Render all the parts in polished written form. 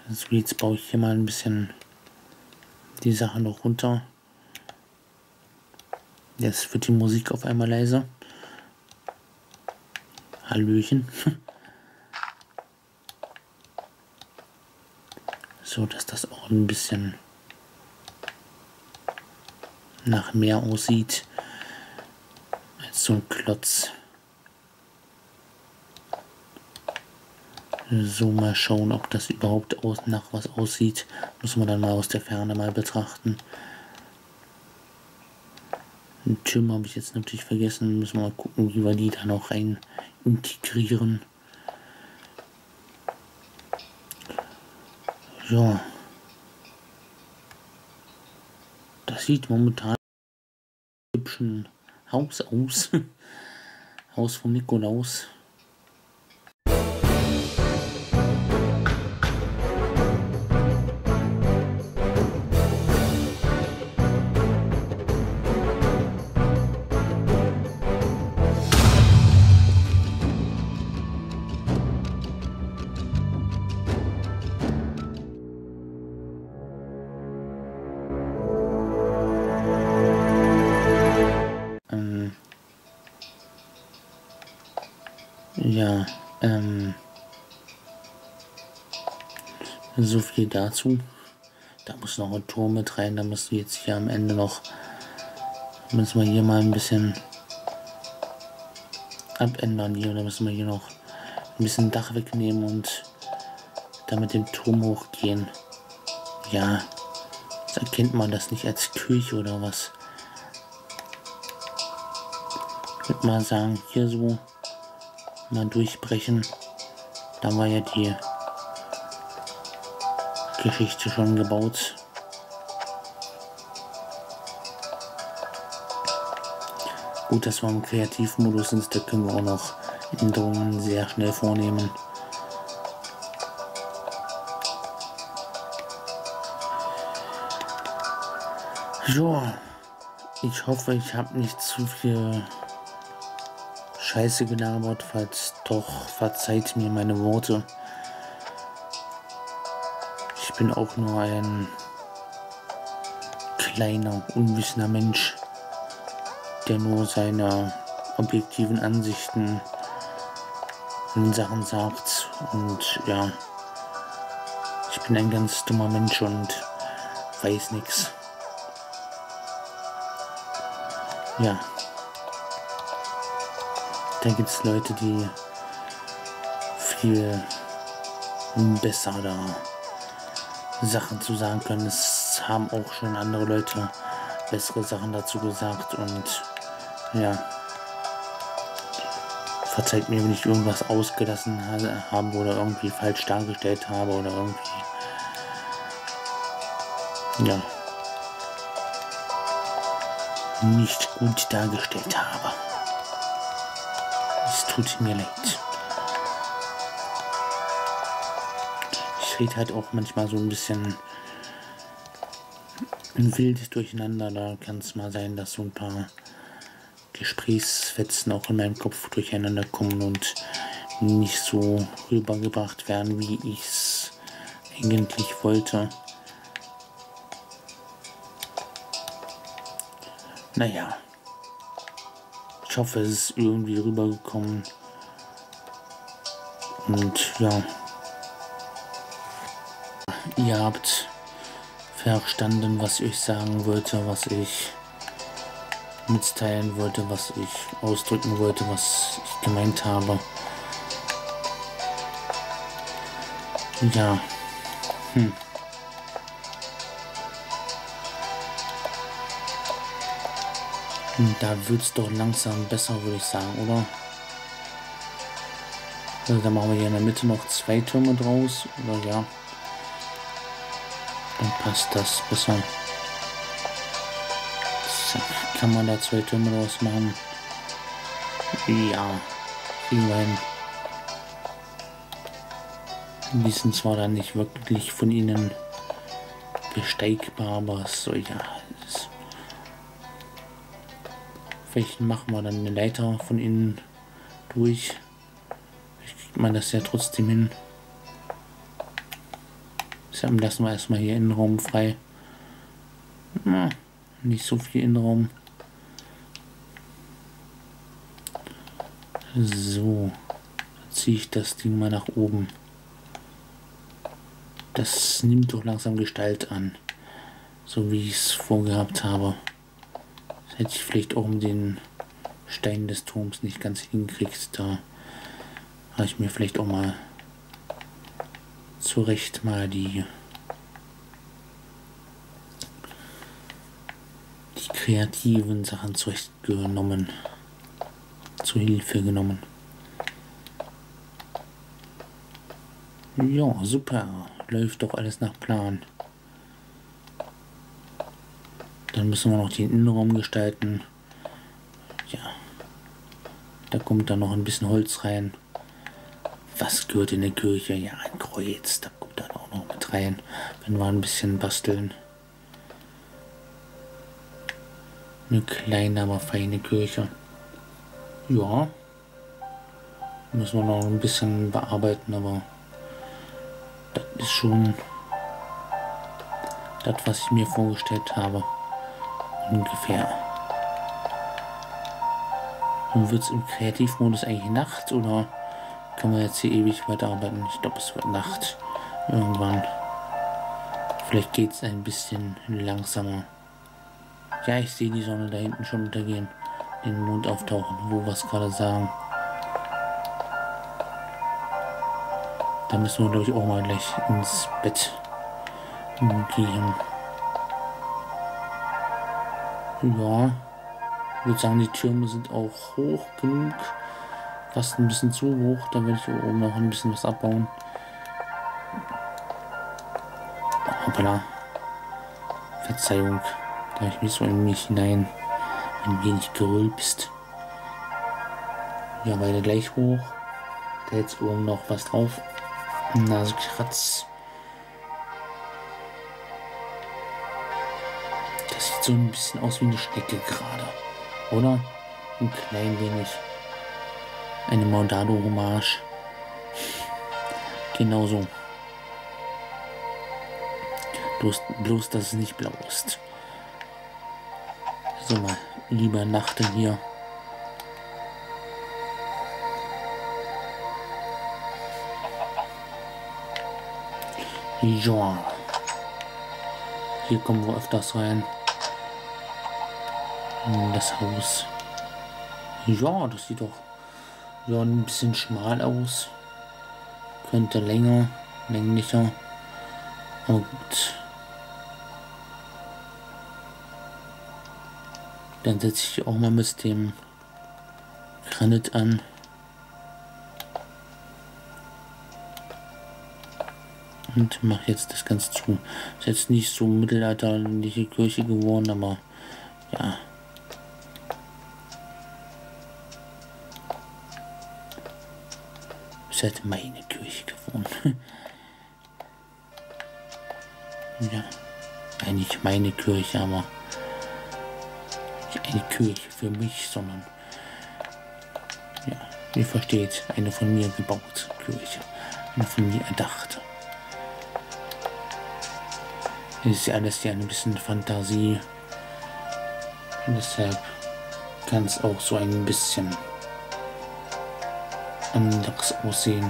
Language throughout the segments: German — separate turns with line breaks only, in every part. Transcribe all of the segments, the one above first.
So, jetzt baue ich hier mal ein bisschen die Sache noch runter. Jetzt wird die Musik auf einmal leiser. Hallöchen. So, dass das auch ein bisschen nach mehr aussieht als so ein Klotz. So, mal schauen, ob das überhaupt nach was aussieht. Muss man dann mal aus der Ferne mal betrachten. Den Türme habe ich jetzt natürlich vergessen. Müssen wir mal gucken, wie wir die da noch rein integrieren. Ja. Das sieht momentan hübschen Haus aus. Haus vom Nikolaus. Ja, so viel dazu. Da muss noch ein Turm mit rein, da müssen wir jetzt hier am Ende noch, müssen wir hier mal ein bisschen abändern hier, da müssen wir hier noch ein bisschen Dach wegnehmen und dann mit dem Turm hochgehen. Ja, jetzt erkennt man das nicht als Kirche oder was. Ich würde mal sagen, hier so mal durchbrechen. Da war ja die Geschichte schon gebaut. Gut, dass wir im Kreativmodus sind, da können wir auch noch Änderungen sehr schnell vornehmen. Ja, ich hoffe, ich habe nicht zu viel Scheiße gelabert, falls doch, verzeiht mir meine Worte. Ich bin auch nur ein kleiner, unwissender Mensch, der nur seine objektiven Ansichten in Sachen sagt. Und ja, ich bin ein ganz dummer Mensch und weiß nichts. Ja. Da gibt es Leute, die viel besser da Sachen zu sagen können. Es haben auch schon andere Leute bessere Sachen dazu gesagt und ja, verzeiht mir, wenn ich irgendwas ausgelassen habe oder irgendwie falsch dargestellt habe oder irgendwie, ja, nicht gut dargestellt habe. Es tut mir leid. Ich rede halt auch manchmal so ein bisschen wild durcheinander. Da kann es mal sein, dass so ein paar Gesprächsfetzen auch in meinem Kopf durcheinander kommen und nicht so rübergebracht werden, wie ich es eigentlich wollte. Naja. Ich hoffe, es ist irgendwie rübergekommen. Und ja, ihr habt verstanden, was ich euch sagen wollte, was ich mitteilen wollte, was ich ausdrücken wollte, was ich gemeint habe. Ja. Da wird es doch langsam besser, würde ich sagen, oder? Also dann machen wir hier in der Mitte noch 2 Türme draus, oder ja. Dann passt das besser. So, kann man da 2 Türme draus machen? Ja, kriegen wir hin. Die sind zwar dann nicht wirklich von ihnen besteigbar, aber so, ja. Vielleicht machen wir dann eine Leiter von innen durch. Vielleicht kriegt man das ja trotzdem hin. Deshalb lassen wir erstmal hier Innenraum frei. Na, nicht so viel Innenraum. So, dann ziehe ich das Ding mal nach oben. Das nimmt doch langsam Gestalt an, so wie ich es vorgehabt habe. Das hätte ich vielleicht auch um den Stein des Turms nicht ganz hingekriegt. Da habe ich mir vielleicht auch mal zurecht mal die kreativen Sachen zu Hilfe genommen. Ja, super. Läuft doch alles nach Plan. Dann müssen wir noch den Innenraum gestalten. Ja. Da kommt dann noch ein bisschen Holz rein. Was gehört in der Kirche? Ja, ein Kreuz. Da kommt dann auch noch mit rein. Wenn wir ein bisschen basteln. Eine kleine, aber feine Kirche. Ja. Müssen wir noch ein bisschen bearbeiten, aber das ist schon das, was ich mir vorgestellt habe. Ungefähr. Und wird es im Kreativmodus eigentlich Nacht oder kann man jetzt hier ewig weiterarbeiten? Ich glaube, es wird Nacht. Irgendwann. Vielleicht geht es ein bisschen langsamer. Ja, ich sehe die Sonne da hinten schon untergehen. Den Mond auftauchen, wo wir es gerade sagen. Da müssen wir, glaube ich, auch mal gleich ins Bett gehen. Ja, ich würde sagen, die Türme sind auch hoch genug. Fast ein bisschen zu hoch. Da werde ich hier oben noch ein bisschen was abbauen. Hoppala. Verzeihung. Da habe ich mich so in mich hinein ein wenig gerülpst. Ja, beide gleich hoch. Da jetzt oben noch was drauf. Nasekratz. Das sieht so ein bisschen aus wie eine Schnecke gerade. Oder? Ein klein wenig. Eine Maudado-Hommage. Genauso. Bloß, dass es nicht blau ist. So, mal lieber Nachten hier. Ja. Hier kommen wir öfters rein. In das Haus. Ja, das sieht doch ja ein bisschen schmal aus. Könnte länglicher. Aber gut. Dann setze ich auch mal mit dem Granit an. Und mache jetzt das Ganze zu. Ist jetzt nicht so mittelalterliche Kirche geworden, aber ja. Ist halt meine Kirche geworden. Ja, eigentlich meine Kirche, aber nicht eine Kirche für mich, sondern ja, ihr versteht, eine von mir gebaute Kirche, eine von mir erdachte. Es ist ja alles ja ein bisschen Fantasie und deshalb kann es auch so ein bisschen anders aussehen.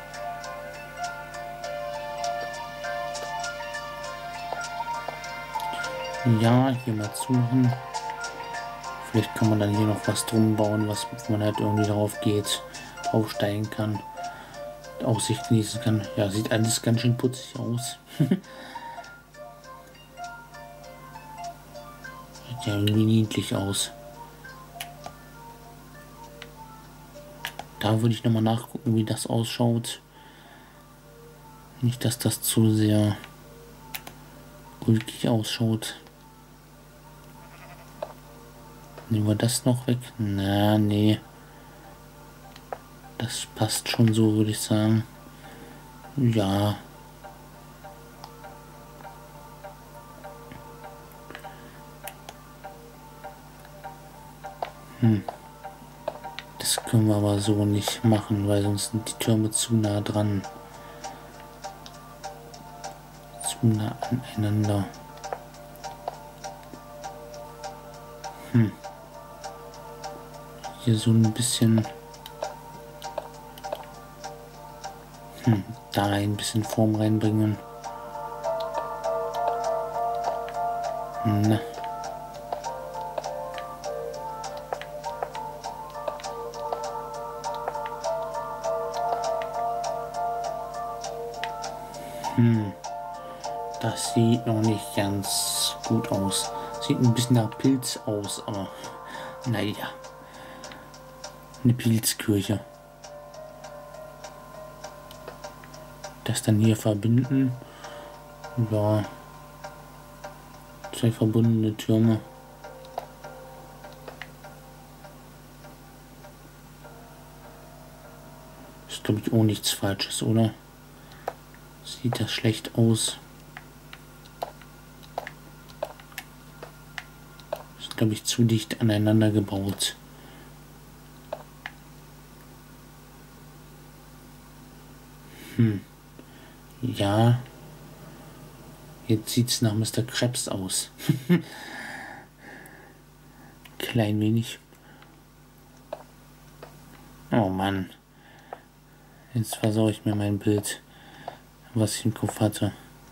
Ja, hier mal zumachen. Vielleicht kann man dann hier noch was drum bauen, was man halt irgendwie drauf geht, draufsteigen kann, Aussicht genießen kann. Ja, sieht alles ganz schön putzig aus. Sieht ja irgendwie niedlich aus. Da würde ich nochmal nachgucken, wie das ausschaut. Nicht, dass das zu sehr ulkig ausschaut. Nehmen wir das noch weg? Na, nee. Das passt schon so, würde ich sagen. Ja. Das können wir aber so nicht machen, weil sonst sind die Türme zu nah dran. zu nah aneinander. Hier so ein bisschen da ein bisschen Form reinbringen. Na. Das sieht noch nicht ganz gut aus. Sieht ein bisschen nach Pilz aus, aber naja. Eine Pilzkirche. Das dann hier verbinden. Ja. 2 verbundene Türme. Ist, glaube ich, auch nichts Falsches, oder? Sieht das schlecht aus? Ist, glaube ich, zu dicht aneinander gebaut. Ja. Jetzt sieht es nach Mr. Krabs aus. Klein wenig. Oh Mann. Jetzt versaue ich mir mein Bild, was ich im Kopf hatte.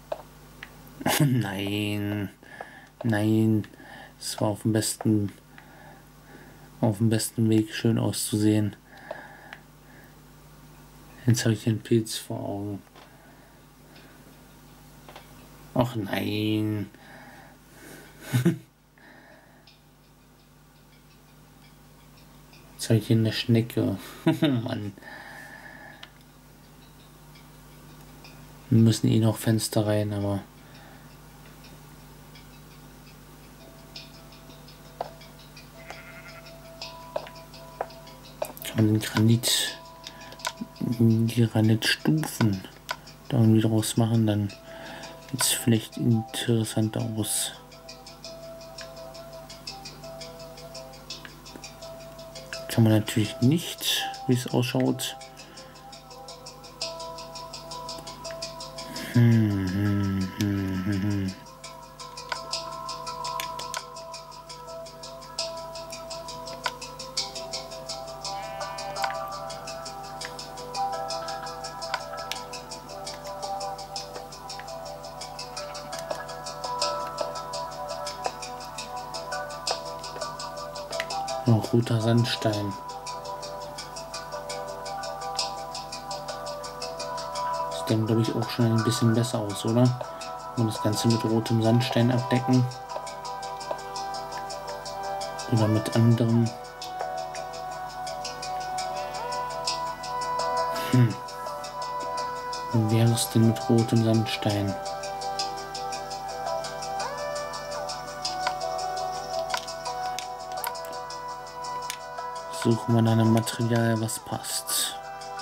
Nein. Nein. Es war auf dem besten Weg, schön auszusehen. Jetzt habe ich den Pilz vor Augen. Ach nein. Jetzt habe ich hier eine Schnecke. Mann. Wir müssen eh noch Fenster rein, aber... Kann man den die Granitstufen da irgendwie draus machen, dann sieht es vielleicht interessanter aus. Kann man natürlich nicht, wie es ausschaut. Noch roter Sandstein. Sieht dann, glaube ich, auch schon ein bisschen besser aus, oder? Und das Ganze mit rotem Sandstein abdecken. Oder mit anderem. Wie wäre es denn mit rotem Sandstein? Suchen wir nach einem Material, was passt.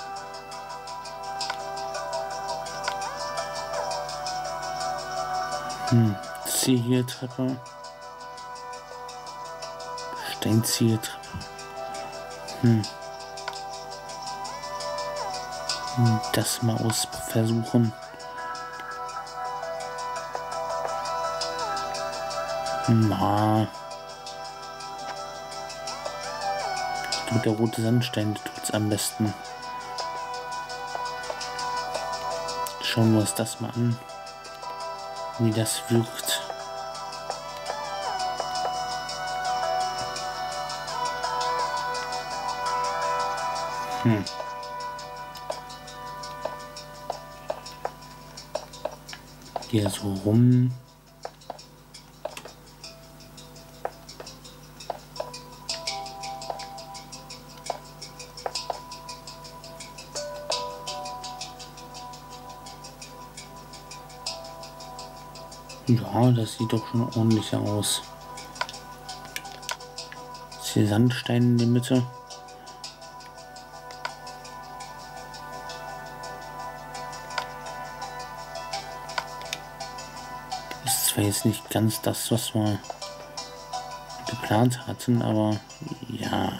Ziegeltreppe. Steinziegeltreppe. Das mal versuchen. Na. Der rote Sandstein tut es am besten. Schauen wir uns das mal an, wie das wirkt. Hier so rum. Ja, das sieht doch schon ordentlicher aus. Ist hier Sandstein in der Mitte. Ist zwar jetzt nicht ganz das, was wir geplant hatten, aber ja.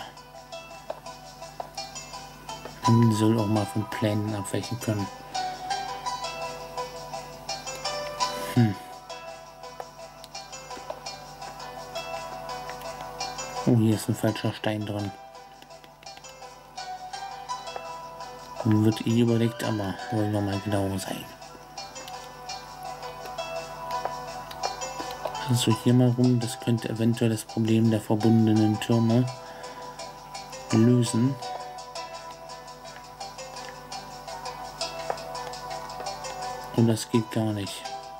Man soll auch mal von Plänen abweichen können. Oh, hier ist ein falscher Stein drin. Wird überlegt, aber wollen wir mal genau sein. Also hier mal rum, das könnte eventuell das Problem der verbundenen Türme lösen. Und das geht gar nicht.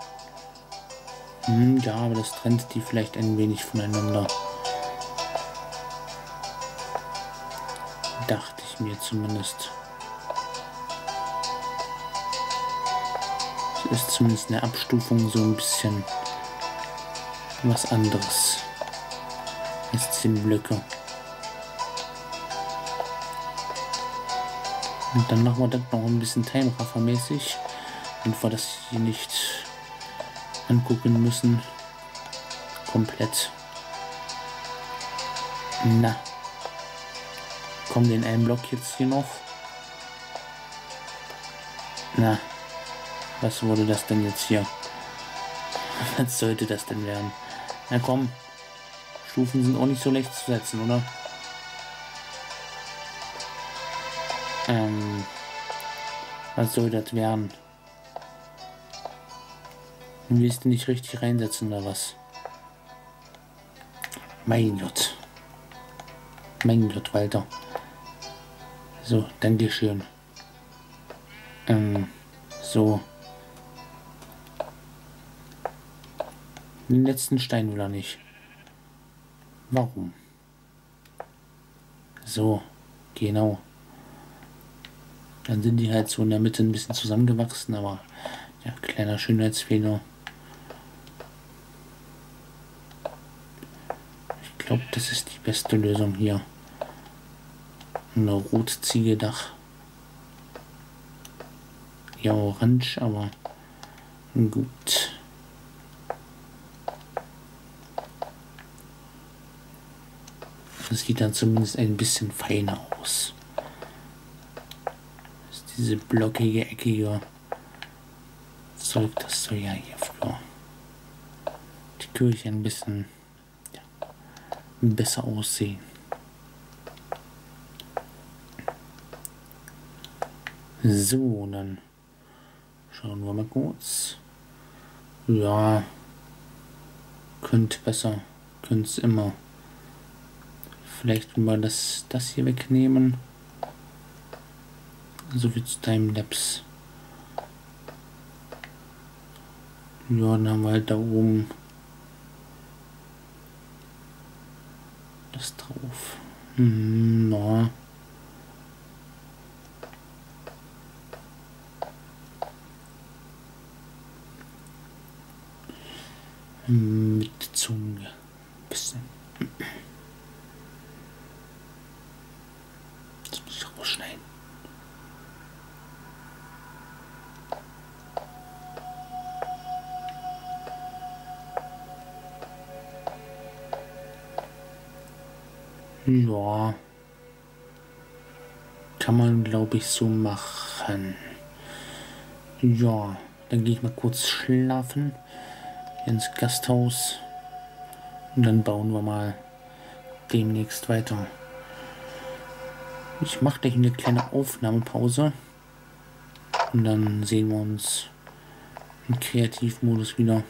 Ja, aber das trennt die vielleicht ein wenig voneinander. Dachte ich mir zumindest. Es ist zumindest eine Abstufung so ein bisschen was anderes als 10 Blöcke. Und dann machen wir das noch ein bisschen Timeraffer-mäßig, und wir das hier nicht angucken müssen. Komplett. Na. Kommen den einen Block jetzt hier noch? Na. Was wurde das denn jetzt hier? Was sollte das denn werden? Na komm. Stufen sind auch nicht so leicht zu setzen, oder? Was soll das werden? Willst du nicht richtig reinsetzen oder was? Mein Gott. Mein Gott, Walter. So, Dankeschön. So. Den letzten Stein will er nicht. Warum? So, genau. Dann sind die halt so in der Mitte ein bisschen zusammengewachsen, aber ja, kleiner Schönheitsfehler. Ich glaube, das ist die beste Lösung hier. Eine Rotziegedach. Ja, orange, aber gut. Das sieht dann zumindest ein bisschen feiner aus. Das ist diese blockige, eckige Zeug, das soll ja hier für die Kirche ein bisschen besser aussehen. So, dann schauen wir mal kurz. Ja, könnte besser, könnte es immer. Vielleicht mal das hier wegnehmen. So viel zu Timelapse. Ja, dann haben wir halt da oben das drauf. Na. Mit Zunge. Bisschen. Das muss ich rausschneiden. Ja. Kann man, glaube ich, so machen. Ja, dann gehe ich mal kurz schlafen. Ins Gasthaus. Und dann bauen wir mal demnächst weiter. Ich mache gleich eine kleine Aufnahmepause. Und dann sehen wir uns im Kreativmodus wieder.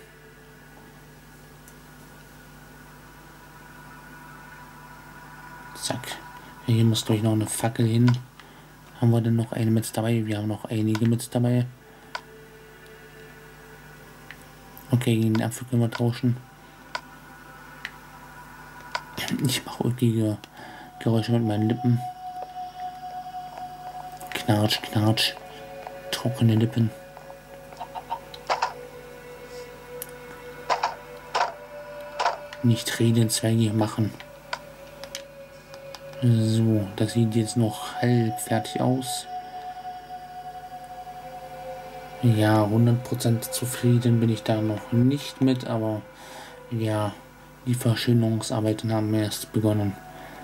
Zack. Hier muss gleich noch eine Fackel hin. Haben wir denn noch eine mit dabei? Wir haben noch einige mit dabei. Okay, gegen den Apfel können wir tauschen. Ich mache ulkige Geräusche mit meinen Lippen. Knatsch, knatsch. Trockene Lippen. Nicht reden, Zweige machen. So, das sieht jetzt noch halb fertig aus. Ja, 100% zufrieden bin ich da noch nicht mit, aber ja, die Verschönerungsarbeiten haben erst begonnen.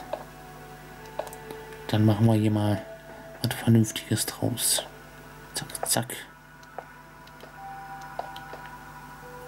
Dann machen wir hier mal was Vernünftiges draus. Zack, zack.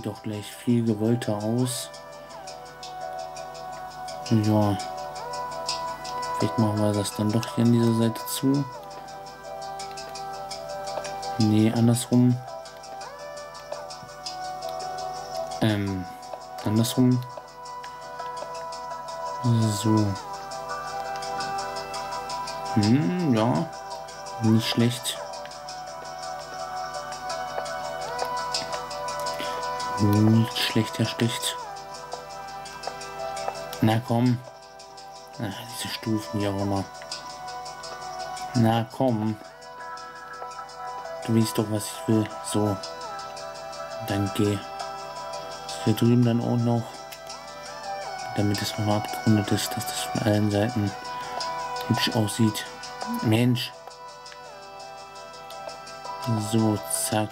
sieht doch gleich viel gewollter aus. Ja. Vielleicht machen wir das dann doch hier an dieser Seite zu. Nee, andersrum. Andersrum. So. Ja. Nicht schlecht. Nicht schlecht, ja schlecht. Na komm. Ach, diese Stufen hier auch immer. Na komm. Du weißt doch, was ich will. So. Danke. Hier drüben dann auch noch. Damit es noch abgerundet ist, dass das von allen Seiten hübsch aussieht. Mensch. So, zack.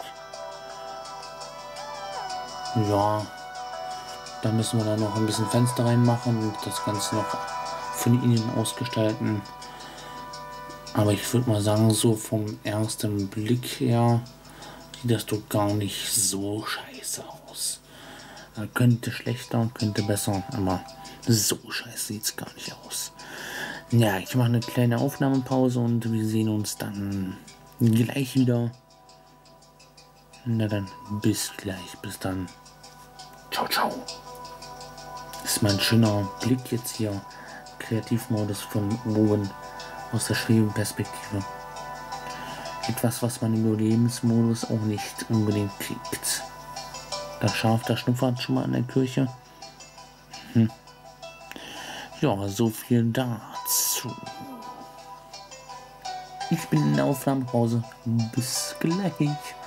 Ja. Da müssen wir dann noch ein bisschen Fenster reinmachen und das Ganze noch von innen ausgestalten. Aber ich würde mal sagen, so vom ersten Blick her sieht das doch gar nicht so scheiße aus. Könnte schlechter, könnte besser, aber so scheiße sieht es gar nicht aus. Ja, ich mache eine kleine Aufnahmepause und wir sehen uns dann gleich wieder. Na dann, bis gleich, bis dann. Ciao, ciao. Das ist mal ein schöner Blick jetzt hier. Kreativmodus von oben aus der Schwebeperspektive. Etwas, was man im Überlebensmodus auch nicht unbedingt kriegt. Das Schaf, das schnuppert schon mal an der Kirche. Ja, so viel dazu. Ich bin in der Aufnahmepause. Bis gleich.